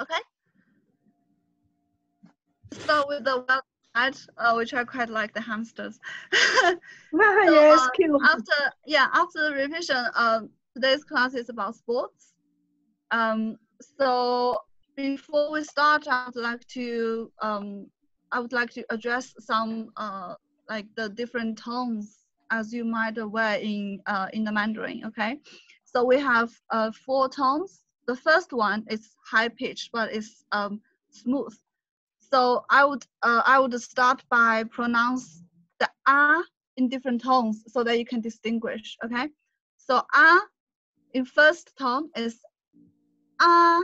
Okay. Start with the website, which I quite like the hamsters. Yes, cute. After the revision, today's class is about sports. So before we start, I would like to address some like the different tones, as you might aware in the Mandarin. Okay, so we have 4 tones. The first one is high pitch, but it's smooth. So I would start by pronounce the ah in different tones so that you can distinguish. Okay, so ah in first tone is ah.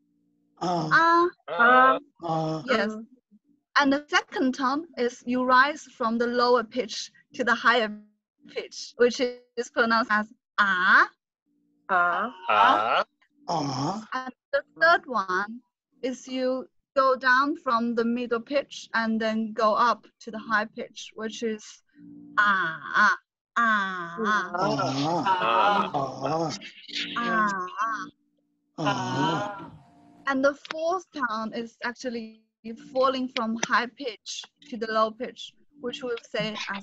Yes. And the second tone is you rise from the lower pitch to the higher pitch, which is pronounced as ah. And the third one is you go down from the middle pitch and then go up to the high pitch, which is ah. And the fourth tone is actually falling from high pitch to the low pitch, which we'll say as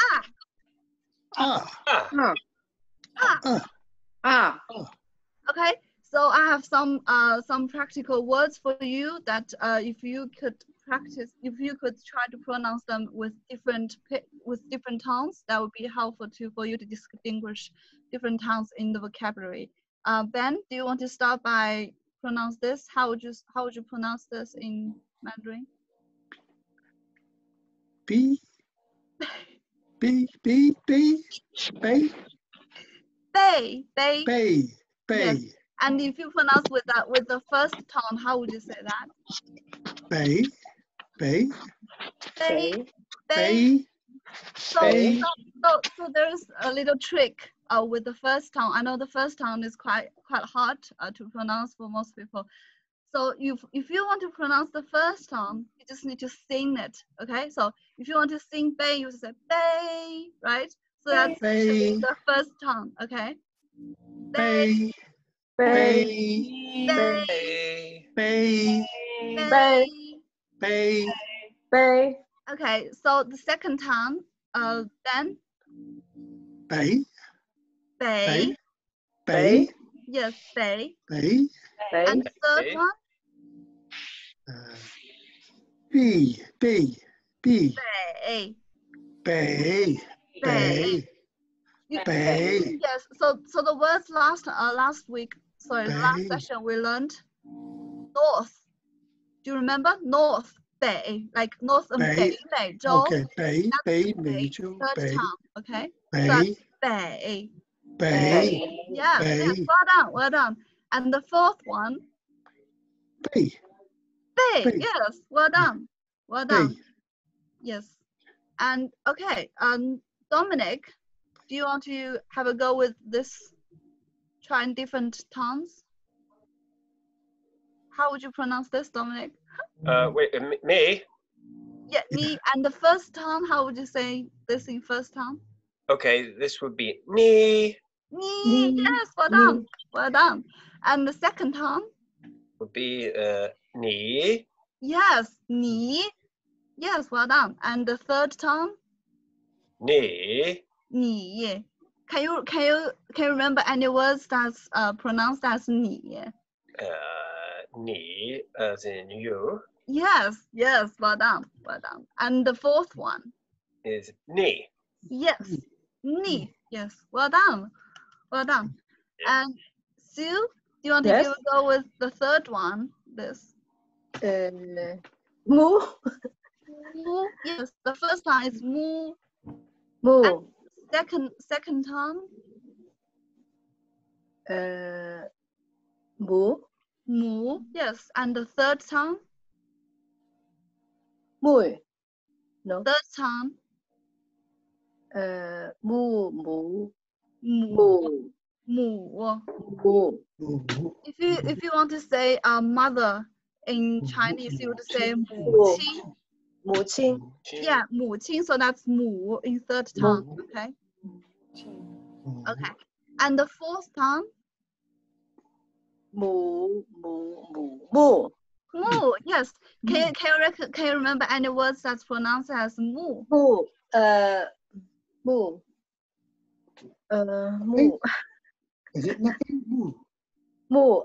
Okay, so I have some practical words for you that if you could try to pronounce them with different tones, that would be helpful for you to distinguish different tones in the vocabulary. Ben, do you want to start by pronounce this? How would you pronounce this in Mandarin? B. Yes. And if you pronounce with the first tone, how would you say that? Bay. So there's a little trick with the first tone. I know the first tone is quite hard to pronounce for most people. So if you want to pronounce the first tone, you just need to sing it. Okay. So if you want to sing bay, you say bay, right? So that's the first tone. Okay. Bay. Okay, so the second tone, then Bay. Yes, bay. Bay. And third one, B. bay. Yes. So the words last session we learned north. Do you remember north? Bay, like north and bay. Okay, bay. Third tone. Okay. Bay. Yeah. Yes. Well done. And the fourth one. Bay. Yes. Well done. Yes. And okay. Dominic, do you want to have a go with this? Trying different tones. How would you pronounce this, Dominic? Wait, me? Yeah, me. And the first tone, how would you say this in first tone? Okay, this would be ni. Yes, well done. And the second tone? Would be ni. Yes, ni. Yes, well done. And the third tone? Ni. Can you remember any words that's pronounced as ni? Ni as in you. Yes, well done. And the fourth one? Is ni. Yes, ni. Yes, well done. Yeah. And Sue, do you want to give a go with the third one? This. Mu. Yes, the first one is mu. Second tone. Mu. Yes, and the third tone. Mui. No. Third tone. Mu. If you want to say mother in Chinese, you would say 母亲. 母亲. Yeah, 母亲. So that's 母 in third tone. Okay. Okay. And the fourth tone. 母. Mu. Yes. Can you remember any words that's pronounced as mu? 木木木 Is it nothing? Moo. 木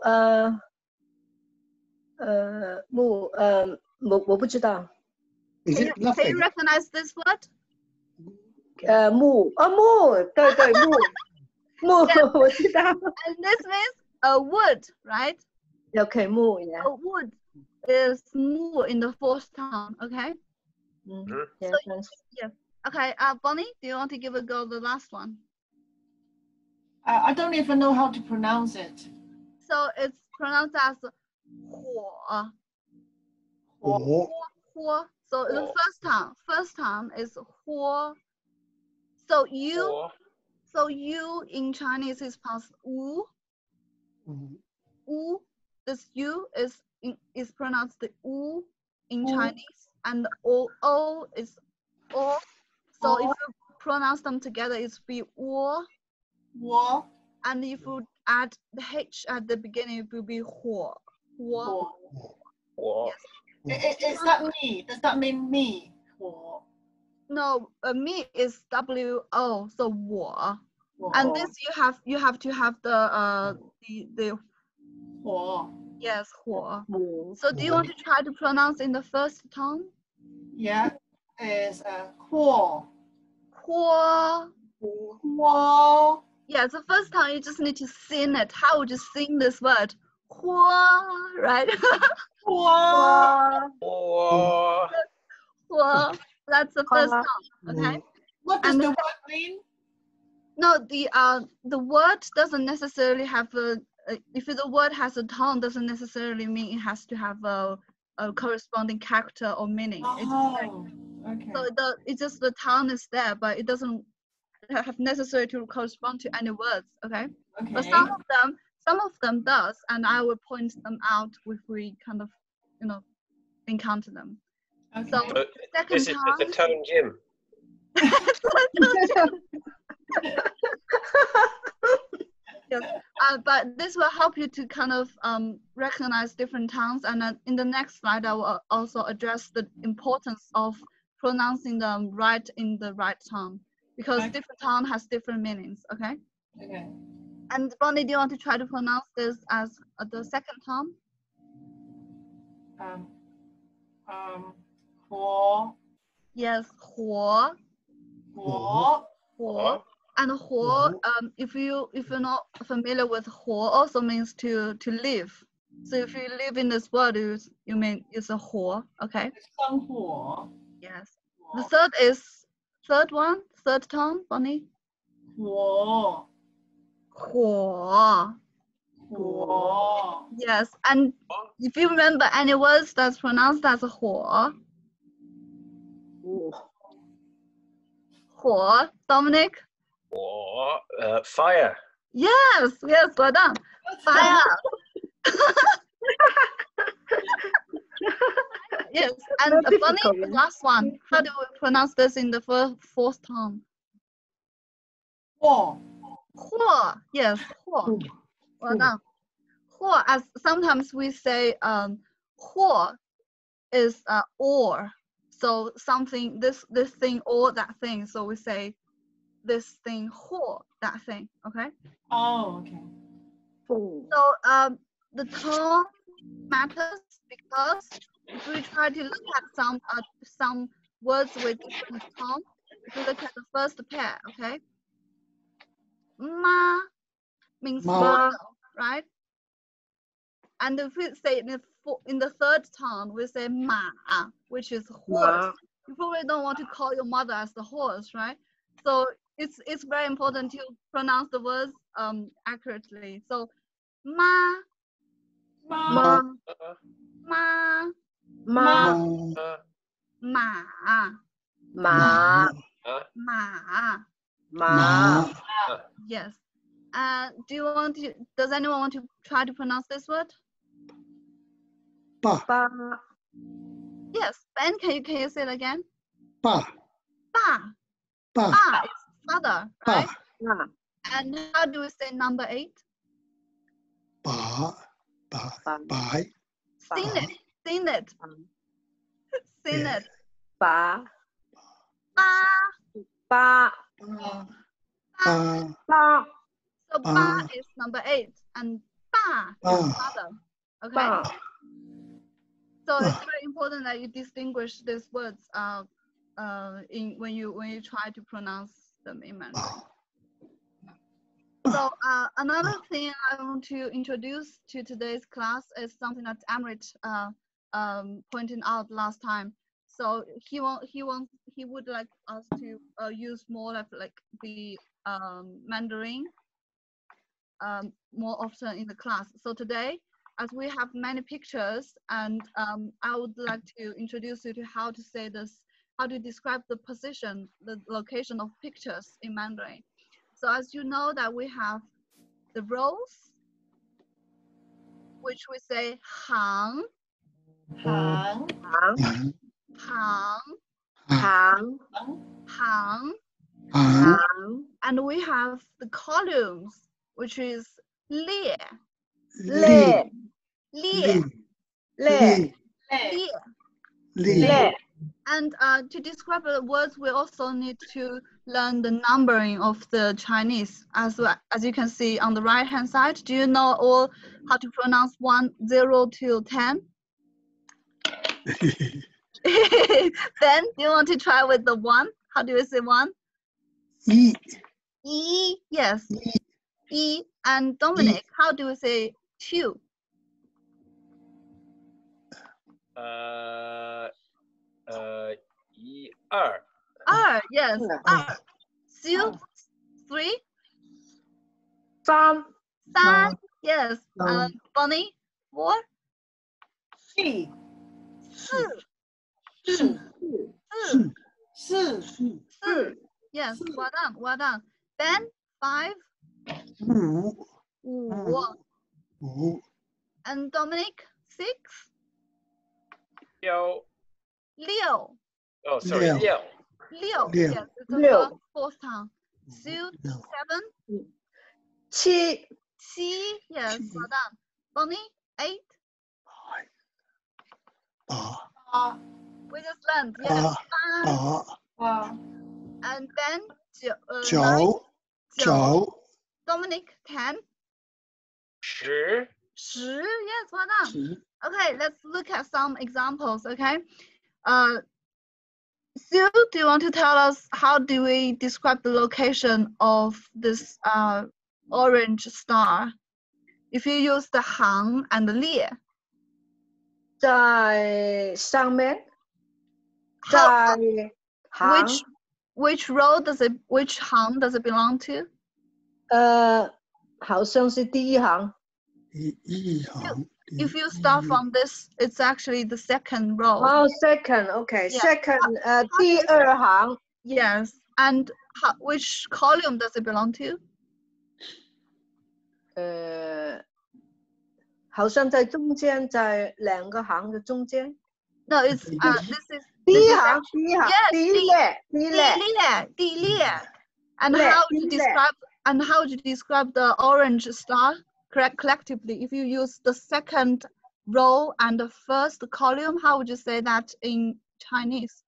木我不知道 Is Can it you nothing? recognize this word? 木对对木我知道 And this means a wood, right? OK 木 yeah A wood is mu in the fourth tone. Okay. yeah So thanks. yes. Okay. Bonnie, do you want to give a go the last one? I don't even know how to pronounce it. So it's pronounced as 火. Or 火. So the Huo. first time is 火. So Or you in Chinese is pronounced 无. U. This U is pronounced 无 in Chinese, and O is O. So if you pronounce them together, it's be 我. 我 And if you add the H at the beginning, it will be 火. 火. 我 Is that me? Does that mean me? 我 No, me is WO, so 我. 我 And this you have to have the 我 yes 火. 木 So do you want to try to pronounce in the first tone? Yeah, is 火 Hua. 火 Yeah, the first time you just need to sing it. How would you sing this word? Hua, right? 火 or Hua. That's the first tone. Okay. What does And the word mean? No, the word doesn't necessarily have a. If the word has a tone, doesn't necessarily mean it has to have a corresponding character or meaning. Oh, okay. So it's just the tone is there, but it doesn't have necessarily to correspond to any words. Okay. But Okay. some of them does, and I will point them out if we kind of, encounter them. Okay. So But second this is just a time. tone, Jim. Yes. But this will help you to kind of recognize different tones, and in the next slide I will also address the importance of pronouncing them right in the right tone, because Okay. different tone has different meanings. Okay. Okay. And Bonnie, do you want to try to pronounce this as the second tone? 火 Yes, 火. 火 Huo. And huo, if you're not familiar with huo, also means to live. So if you live in this world, you mean it's a huo. Okay. 生火 Yes. The third tone, Bonnie. 火 Huo. 火 Yes. And if you remember any words that's pronounced as huo, 木 huo, Dominic. Or fire. Yes, well done. Fire. Yes, and Not Bonnie, difficult, the yeah. last one. How do we pronounce this in the fourth tone? 火 Huo. Yes, huo. Well done. Huo, as sometimes we say, huo is or. So something, this thing or that thing. So we say this thing huo, that thing. Okay. Oh, okay. 木 So the tone matters, because if we try to look at some words with different tone, if we look at the first pair, okay? Ma means Ma. water, right? And if we say in the third tone, we say ma, which is horse. Ma. You probably don't want to call your mother as the horse, right? So it's very important to pronounce the words accurately. So ma, Ma ma, ma ma, ma ma. ma Yes. Does anyone want to try to pronounce this word? Ba. ba Yes. Ben, can you say it again? Ba. Ba. Ba. Ba is father, right? Ba. ma And how do we say number 8? Ba. Ba. Bye. Sing it. Sing it. Sing Yeah. it. 八 Ba. 八 Ba. ba So ba Ba. is number 8 and ba is Ba. father. Okay. ba So it's very important that you distinguish these words when you try to pronounce them in Mandarin. Ba. So another thing I want to introduce to today's class is something that Amrit pointed out last time. So he would like us to use more of like the Mandarin more often in the class. So today, as we have many pictures, and I would like to introduce you to how to say this, how to describe the position, the location of pictures in Mandarin. So as you know that we have the rows, which we say hang, 行 hàng hang, hàng hang, hàng and we have the columns, which is lie, lệ lie, lệ lie. lệ And to describe the words, we also need to learn the numbering of the Chinese as well. As you can see on the right-hand side, do you know all how to pronounce 1, 0 to 10? Then you want to try with the 1? How do you say 1? E. E, yes. E. And Dominic, how do we say 2? 一二 Yes. Ah. Sue, 3. 三 San, yes. San. Bonnie, 4. 四 4. 四 4. Yes, well done, well done. Ben, 5. 五 5. 五 And Dominic, 6. 六 Leo, oh sorry 六六 Leo. Leo. Yes, it's the Leo. fourth time. Sue, Leo. 7. 七 Xi, yes, well done. Bonnie, 8. 八八 We just learned, yes. 八八 And Ben, 9. 九九 Dominic, 10. 十 10, yes, well done. 十 Okay, let's look at some examples, okay? Sue, do you want to tell us how do we describe the location of this orange star? If you use the hang and the lie, 在上面 how, 在行 which row does it, which hang does it belong to? 好像是第一行一行 If you start from this, it's actually the second row. second okay Yeah. second 第二行 Yes, and which column does it belong to? 好像在中间在两个行的中间 No, it's Okay. this is 第一 this is 行第一行 Yes, 第一列第一列 Di Lie. And Lie, how would you Di Lie. describe the orange star collectively? If you use the second row and the first column, how would you say that in Chinese?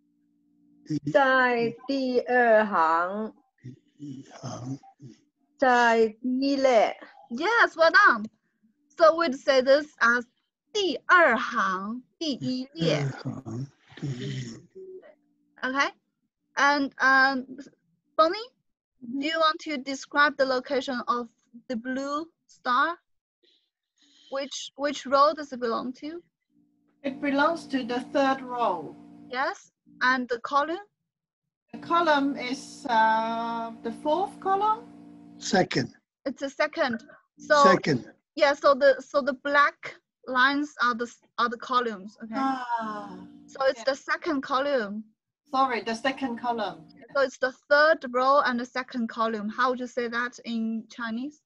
在第二行一行在第一列 Yes, well done. So we'd say this as 第二行第一列. 二行第一 Okay. And Bonnie, do you want to describe the location of the blue star? Which row does it belong to? It belongs to the third row. Yes. And the column? The column is the fourth column. second It's the second. So second yeah, so the black lines are the columns. Okay. Ah, So it's yeah. the second column. sorry, the second column. So it's the third row and the second column. How would you say that in Chinese?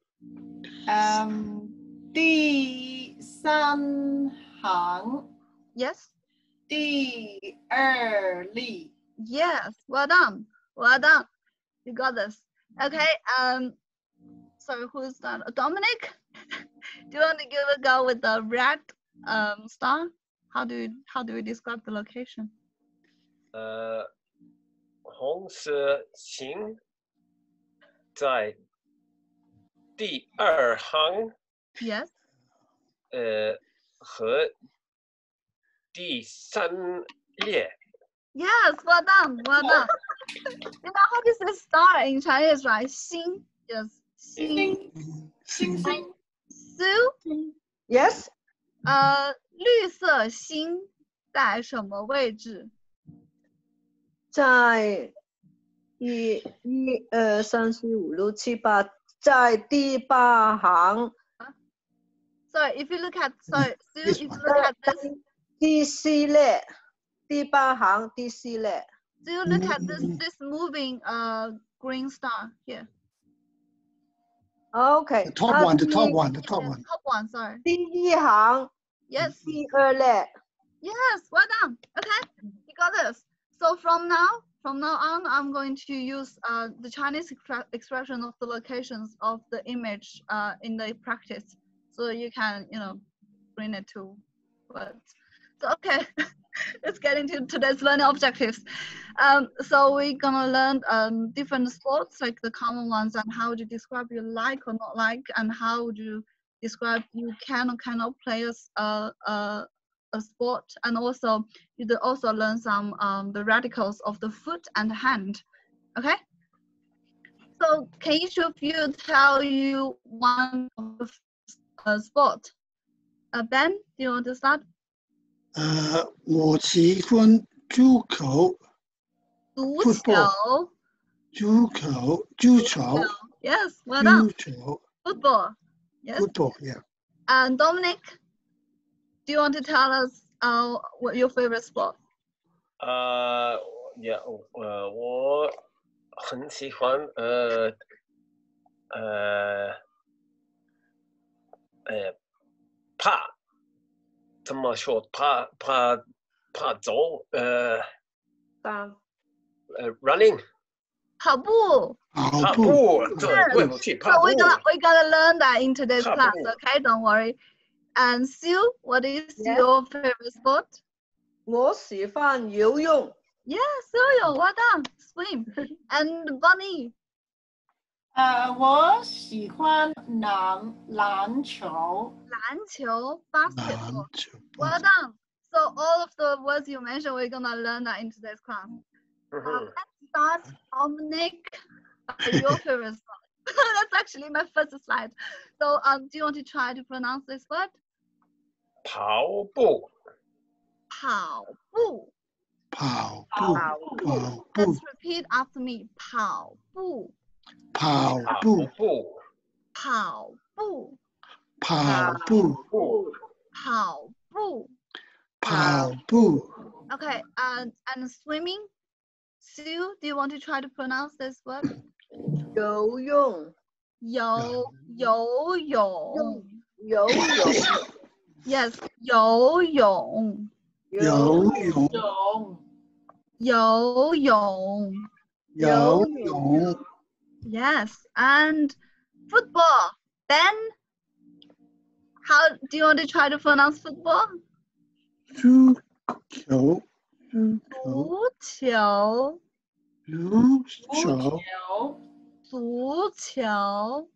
第三行 Yes. 第二例 Yes. Well done. Well done. You got this. Okay. Sorry, who's that? Dominic? Do you want to give a go with the red star? How do we describe the location? 红色星在第二行 Yes. 和第三列 Yes, well done, well done. You know how to say star in Chinese, right? 星 yes, 星星星 Sue, Yes. 绿色星在什么位置？ 在1、2、3、4、5、6、7、8，在第8行 Sorry, if you look at Sue, This if you one. look at this, 第4列，第8行第4列。 Sue, look at this moving green star here. OK， The top one, the top one, the top Yes, one. top one, sorry. 第1行 Yes, 第2列。 yes, well done. Okay, you got this. So from now on, I'm going to use the Chinese expression of the locations of the image in the practice, so you can, bring it to words. So okay, let's get into today's learning objectives. So we're gonna learn different sports, like the common ones, and how to describe you like or not like, and how to describe you can or cannot play a sport, and also you will also learn some the radicals of the foot and hand. Okay. So can each of you tell you one of the sport? Ben, do you want to start? 我喜欢足球， 足 Football. 球。 足球 Yes, well done. 足球 Football. Yes. football, yeah. And Dominic, do you want to tell us what your favorite sport? Yeah, 我很喜欢爬，怎么说？爬走running 跑步。 跑步对不起，跑 So 步。 we're gonna learn that in today's 跑步。 class, okay? Don't worry. And Sue, what is Yes. your favorite sport? 我喜欢游泳。 Yes, Sue, well done. Swim. And Bonnie. 我喜欢篮球。 篮球 basketball. 篮球 Well done. So all of the words you mentioned, we're gonna learn that in today's class. Let's start. Dominic, your favorite sport. That's actually my first slide. So do you want to try to pronounce this word? 跑步。 跑步. 跑步 Let's repeat after me. 跑步. 跑步跑步. 跑步跑步 Okay, and swimming. Sue, do you want to try to pronounce this word? 游泳。 游泳. Yes, 游泳. 游泳游泳 Yes, and football. Ben, how do you want to try to pronounce football? 足球足球. 足球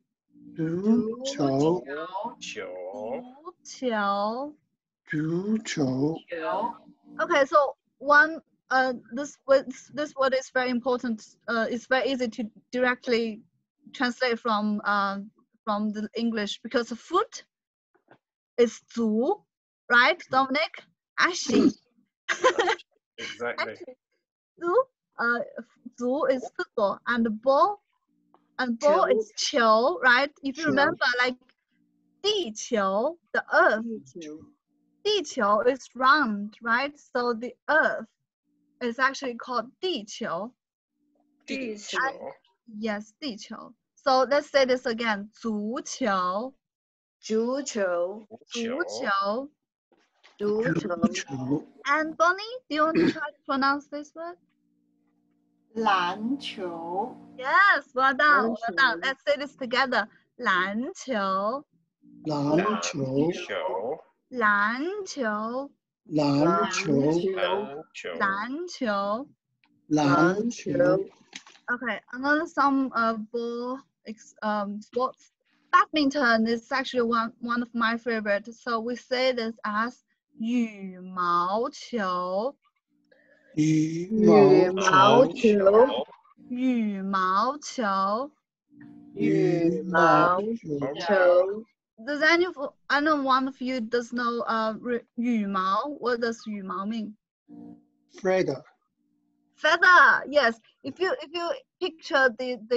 足球 Okay, so this word is very important. It's very easy to directly translate from the English, because foot is 足, right, Dominic? Actually, Exactly. 足is football, and ball is 球, right? If you 球 remember, like 地球, the earth, 地球 is round, right? So the earth is actually called 地球. 地球 Yes, 地球. So let's say this again. 足球足球。 足球球 And Bonnie, do you want to try to pronounce this word? 篮球。 Yes, well done, well done. 篮球 Let's say this together. 篮球篮球球篮球篮球， 篮球， 篮球。 篮球， Okay, another some ball sports. Badminton is actually one of my favorite. So we say this as 羽毛球。 羽羽毛毛球， 球， 羽毛球。 羽毛球。 Does anyone of you does know 羽毛? What does 羽毛 mean? feather, Feather. Yes. If you picture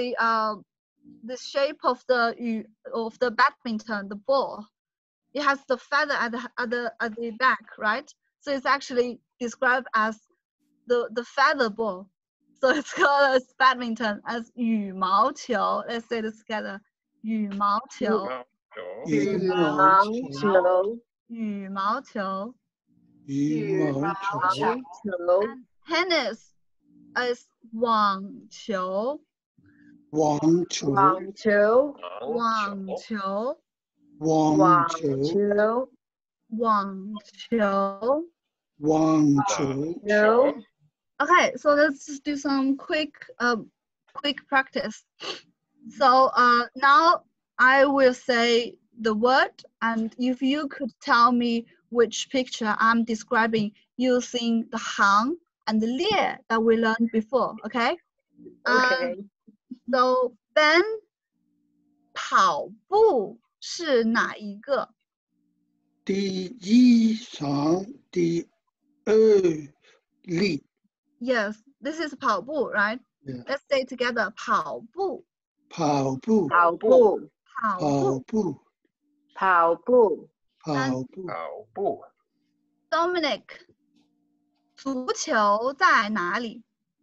the shape of the badminton, the ball, it has the feather at the back, right? So it's actually described as the feather ball. So it's called as badminton as 羽毛球. Let's say this together. 羽毛球。 羽毛毛球， 羽毛球。 羽毛球， 球， And tennis is 网球。 网球， 网球， 网球。 网网球， 球， 网球。 网球， 球。 Okay, so let's just do some quick practice. So now I will say the word, and if you could tell me which picture I'm describing using the 行 and the 列 that we learned before, okay? OK， So then 跑步是哪一个？ 第一场，第二例， Yes, this is 跑步, right? Yeah. Let's say together 跑步。 跑步， 跑步， 跑跑步。 步， 跑步， 跑步， 跑步， Dominic, 足球在哪里？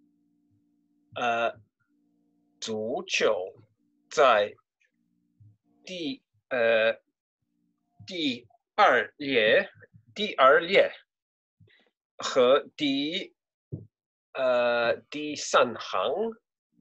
足球在第二列和第三行。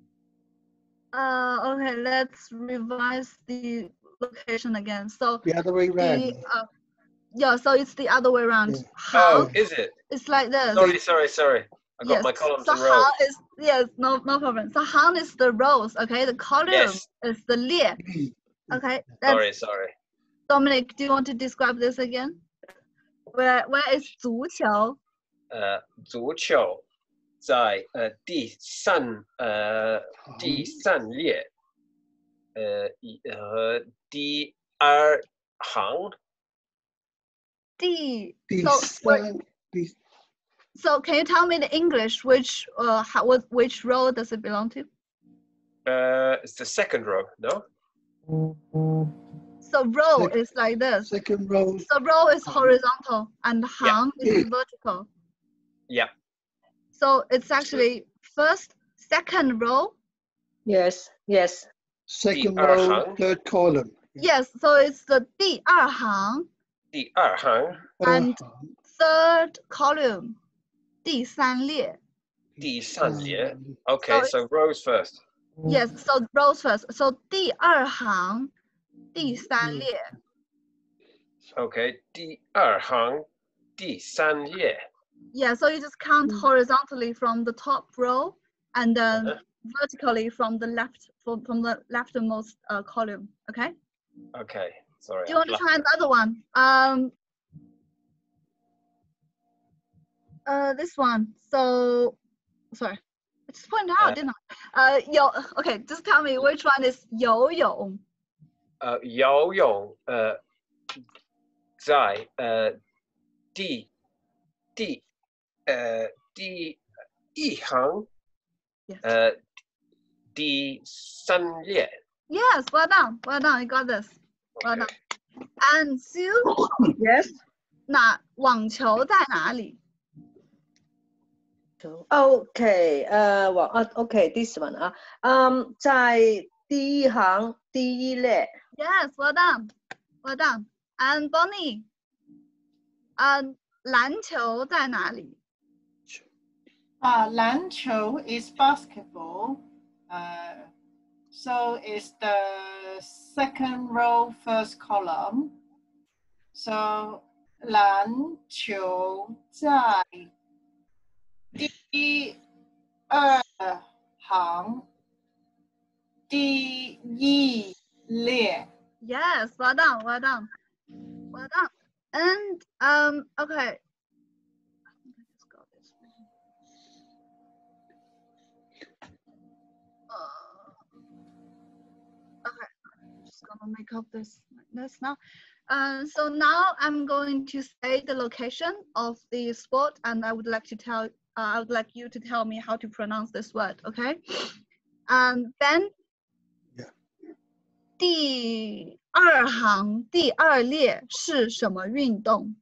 Okay, let's revise the location again. So the other way round. yeah, so it's the other way around. Yeah. Oh, 行 is it? is like this. Sorry. I got Yes. my columns So in rows. 行 is yes, no problem. So 行 is the rows, okay? The column Yes. is the 列. Li, Okay. That's, Sorry. Dominic, do you want to describe this again? Where is 足球? 足球在第三列和第二行。 第 So 三，第 So can you tell me the English? Which row does it belong to? It's the second row, no? So row Sec- is like this. second row, So row is Hang. horizontal and 行 is vertical. Yeah. So it's actually first, second row. Yes. second 第二 row, 行 third column. Yes, so it's the 第二行第二行 and 二行 third column. 第三列. 第三列。 第 Okay, So so rows first. Yes, so rows first. So 第二行第三列. Okay, 第二行第三列。 Yeah, so you just count horizontally from the top row and then vertically from the leftmost column. Okay. Okay, sorry. Do you want to try another one? This one. So, sorry, I just pointed out, didn't I? Okay, just tell me which one is 游泳. 游泳在第一行 Yes. 第三列。 Yes, well done, you got this. Well done. And Sue, Yes. 那网球在哪里? OK，OK， this one 啊，在第一行第一列。 Yes, well done. And Bonnie, 篮球在哪里? 篮球 is basketball. So it's the second row, first column. So 篮球在第二行第一列。 Yes, well done, well done, well done. And okay. I think I just got this wrong. Okay, I'm just gonna make up this now. So now I'm going to say the location of the sport, and I would like you to tell me how to pronounce this word. Okay. Ben. Yeah. 第二行第二列是什么运动？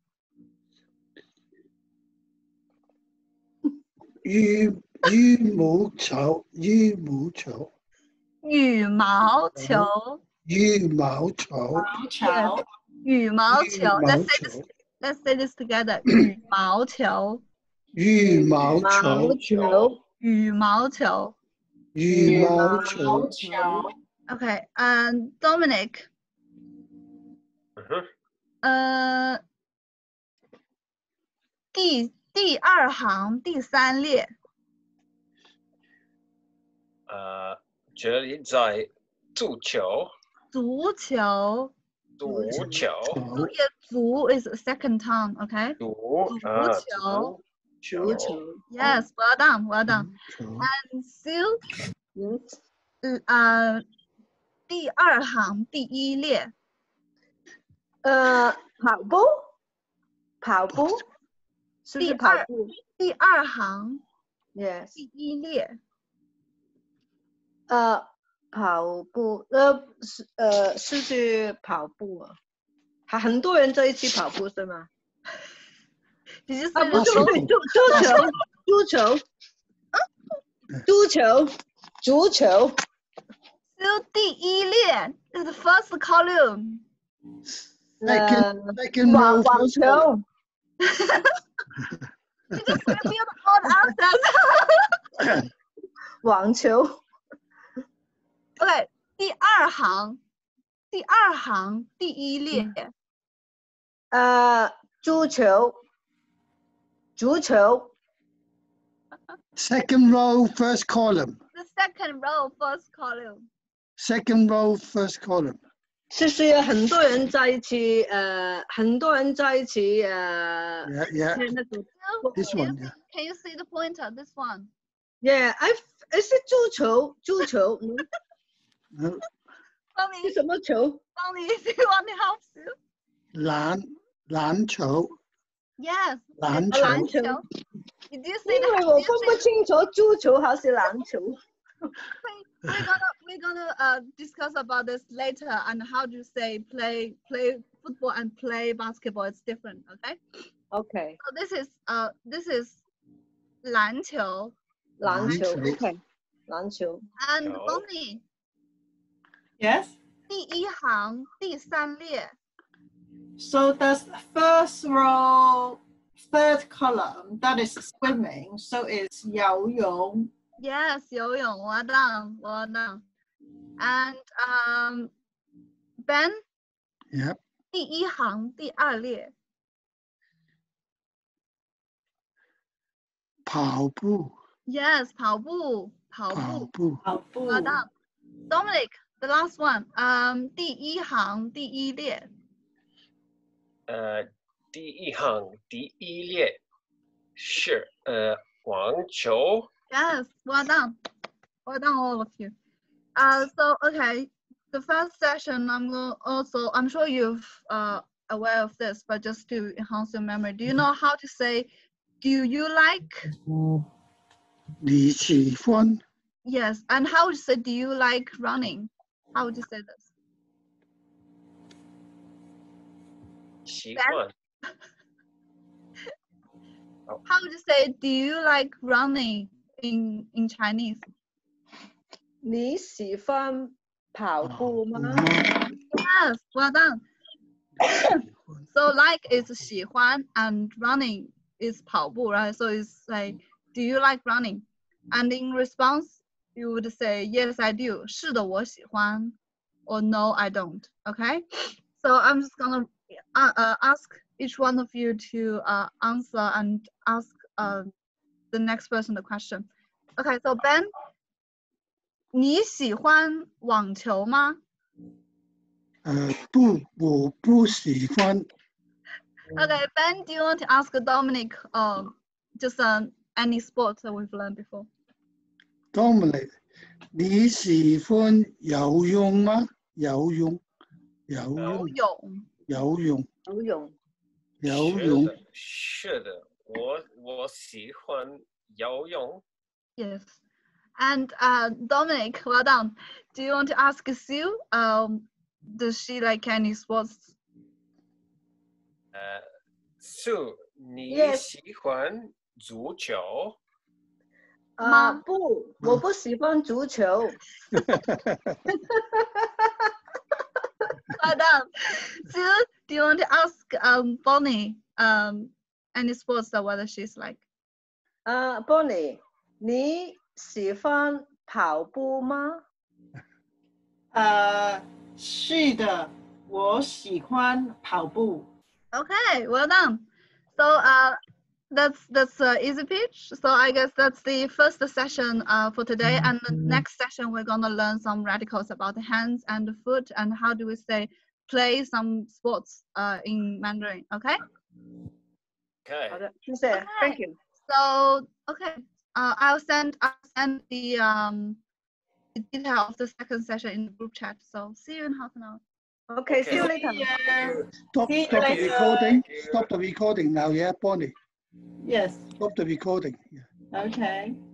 羽毛球，羽毛球， 羽毛球。 羽毛球， 球， 羽毛球。 羽毛 Let's say this together. 羽毛球。 羽毛球， 球， 羽毛球。 羽毛球球， Okay, and Dominic. 第二行第三列。 这里在足球。 足球。 足球。 足 is a second time, okay? 足球。 足球。 Yes, well done, well done. 球 And Sue, 第二行第一列。 跑步，跑步，是不是跑步第二行 ？Yes， 第一列。 跑步，是不是跑步啊？还很多人在一起跑步是吗？ Did you 啊， say 不是， 足球。 Still 第一列 is the first column. second row, 网 first 球 column. You just revealed all the answers. 网球。 Okay, 第二行第一列。 足球。 Second row, first column. The second row, first column. Second row, first column. 就是很多人在一起， Yeah, yeah. 那个 This one, yeah. Can you see the pointer? This one. Yeah, I是足球。 No. 是什么球？ if you want to help you. 篮球， Yes. 篮 it's 球。 球. Did you see 因为我分不清楚足球还是篮球。 We're gonna discuss about this later and how to say play football and play basketball. It's different, okay? OK， So this is 篮球篮球。 篮球 OK， 篮球。 and No. Bonnie. Yes. 第一行第三列。 So that's first row, third column. That is swimming. So it's 游泳. Yes, 游泳 well done. And Ben. Yep. 第一行第二列。 跑步， Yes, 跑步。 跑步， Well done. Dominic, the last one. 第一行第一列。 第一行第一列是网球。 Yes, well done. Well done, all of you. So okay, the first session I'm sure you've aware of this, but just to enhance your memory, do you know how to say do you like? 你喜欢 Yes, and how would you say do you like running? How would you say this? 习惯。 How would you say do you like running in Chinese? 你喜欢跑步吗？ Yes, well done. So like is 喜欢 and running is 跑步, right? So it's like, do you like running? And in response, you would say, yes, I do. 是的，我喜欢. Or no, I don't. Okay? So I'm just gonna ask each one of you to answer and ask the next person the question. Okay, so Ben, 你喜欢网球吗？ 不，我不喜欢。 Okay, Ben, do you want to ask Dominic just any sports that we've learned before? Dominic， 你喜欢游泳吗？游泳。 游泳。 是的，我喜欢游泳。 Yes. And Dominic, well done. Do you want to ask Sue? Does she like any sports? Sue， 你喜欢足球？ 不，我不喜欢足球。 Well done. Sue, do you want to ask Bonnie any sports that whether she's like? Bonnie， 你喜欢跑步吗？ 是的，我喜欢跑步。 Okay, well done. So that's easy pitch. So I guess that's the first session for today. And the next session we're gonna learn some radicals about the hands and the foot and how do we say play some sports in Mandarin. Okay. Okay. 好的，谢谢 ，Thank you。 So okay, I'll send the detail of the second session in the group chat. So see you in half an hour. Okay, see you later. Stop the recording. Stop the recording now, yeah, Bonnie. Yes. Stop the recording. Yeah. Okay.